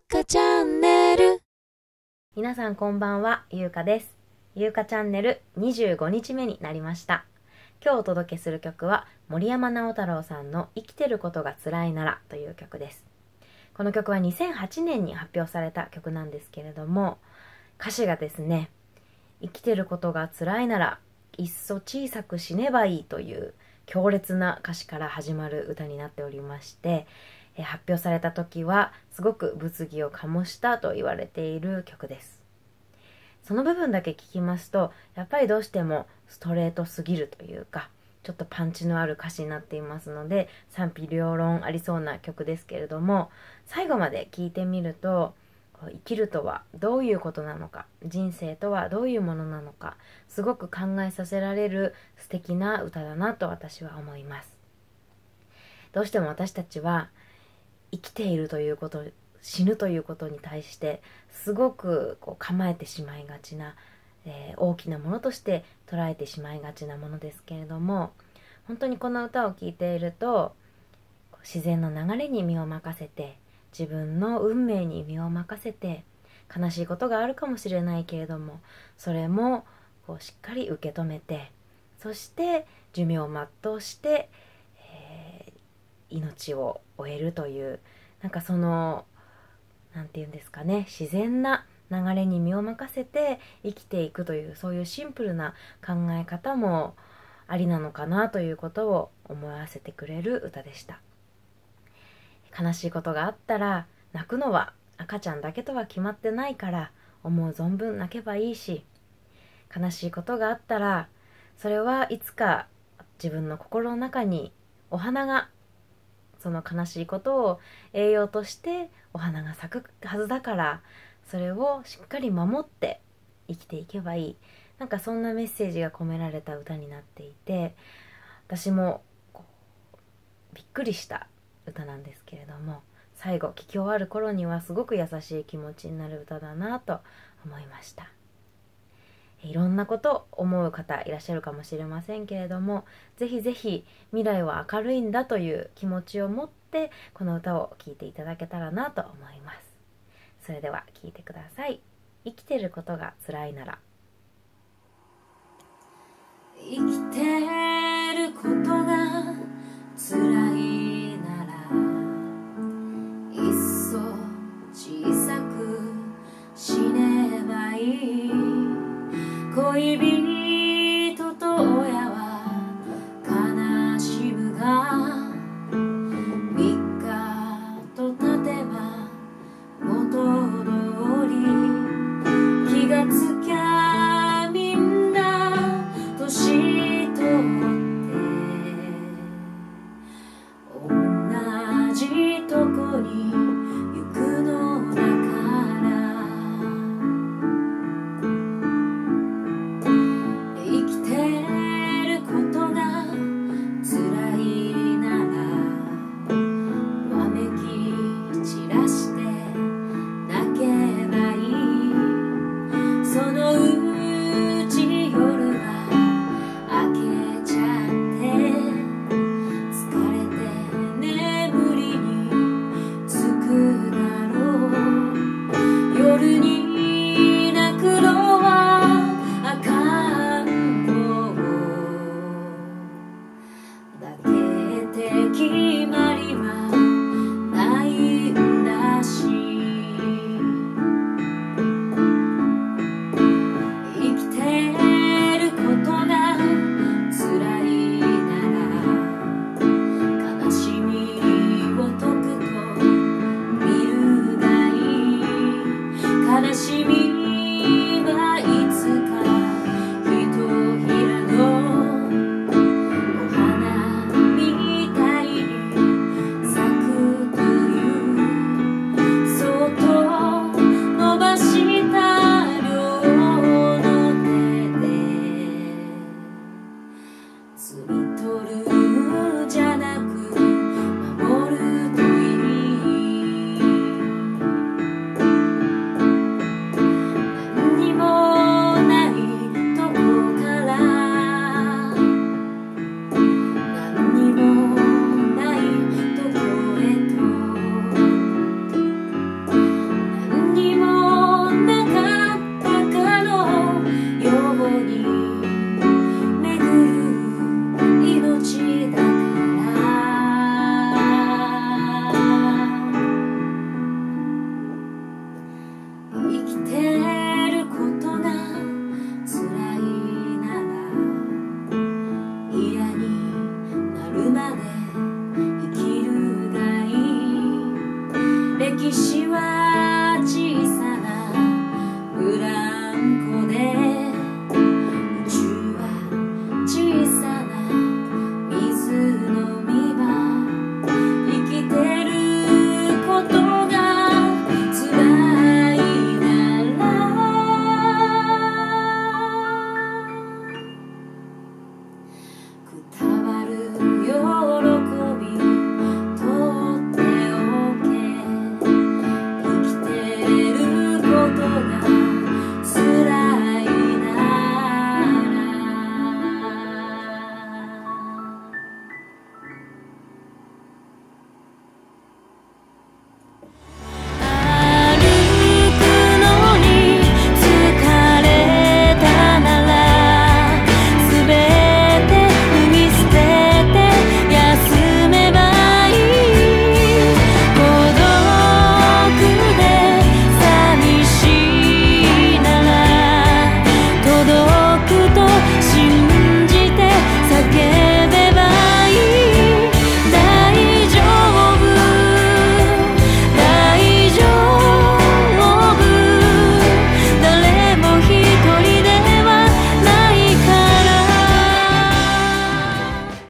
かチャンネル。 皆さんこんばんは、ゆうかです。ゆうかチャンネル25日目になりました。今日お届けする曲は森山直太朗さんの生きてることが辛いならという曲です。この曲は2008年に発表された曲なんですけれども、歌詞がですね、生きてることが辛いならいっそ小さく死ねばいいという強烈な歌詞から始まる歌になっておりまして、発表された時はすごく物議を醸したと言われている曲です。その部分だけ聞きますと、やっぱりどうしてもストレートすぎるというか、ちょっとパンチのある歌詞になっていますので、賛否両論ありそうな曲ですけれども、最後まで聞いてみると、生きるとはどういうことなのか、人生とはどういうものなのか、すごく考えさせられる素敵な歌だなと私は思います。どうしても私たちは生きているということ、死ぬということに対してすごく構えてしまいがちな、大きなものとして捉えてしまいがちなものですけれども、本当にこの歌を聴いていると、自然の流れに身を任せて、自分の運命に身を任せて、悲しいことがあるかもしれないけれども、それもしっかり受け止めて、そして寿命を全うして、命を終えるという、なんかその、なんていうんですかね、自然な流れに身を任せて生きていくという、そういうシンプルな考え方もありなのかなということを思わせてくれる歌でした。悲しいことがあったら、泣くのは赤ちゃんだけとは決まってないから、思う存分泣けばいいし、悲しいことがあったら、それはいつか自分の心の中にお花が、その悲しいことを栄養としてお花が咲くはずだから、それをしっかり守って生きていけばいい、なんかそんなメッセージが込められた歌になっていて、私もびっくりした歌なんですけれども、最後聴き終わる頃にはすごく優しい気持ちになる歌だなと思いました。いろんなこと思う方いらっしゃるかもしれませんけれども、ぜひぜひ未来は明るいんだという気持ちを持ってこの歌を聴いていただけたらなと思います。それでは聴いてください。生きてることが辛いなら。 生きてることが辛いならいっそ小さく死ねばいい。恋人と親は悲しむが3日と経てば元通り。気がつきゃみんな年取って同じとこに行くのだから生きてることが辛いならわめき散らして泣けばいい。そのうち夜が明けちゃって疲れて眠りにつくだろう。夜に泣くのはあかんのだけって決まりはないんだし、生きてることが辛いなら悲しみを解くと見るがいい。悲しみはいつかひとひらのお花みたいに咲くという、そっと伸ばした両の手で摘み取るじゃなく守るといい。 岸は小さなブランコで宇宙は小さな水のみ場生きてることが辛いならくたばる喜びとっておけ生きてることが